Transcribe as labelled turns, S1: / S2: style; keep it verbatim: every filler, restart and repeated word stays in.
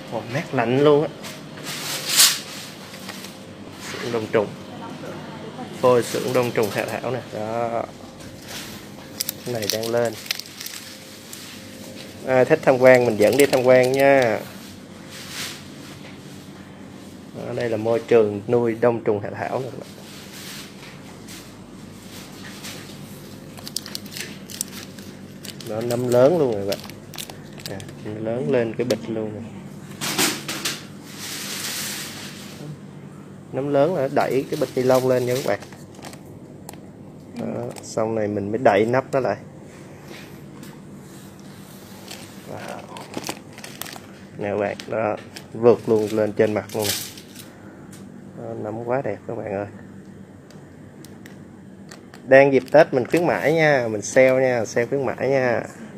S1: Ồ, mát lạnh luôn á. Xưởng đông trùng, phôi xưởng đông trùng Hạ Thảo nè. Đó, cái này đang lên. À, thích tham quan mình dẫn đi tham quan nha. Đó, đây là môi trường nuôi đông trùng Hạ Thảo nè. Nó nấm lớn luôn rồi bạn. À, nó lớn lên cái bịch luôn rồi. Nấm lớn là đẩy cái bịch ni lông lên nha các bạn. Đó, xong này mình mới đậy nắp nó lại. Wow. Nè các bạn, đó, vượt luôn lên trên mặt luôn. Đó, nấm quá đẹp các bạn ơi. Đang dịp Tết mình khuyến mãi nha, mình sale nha, sale khuyến mãi nha.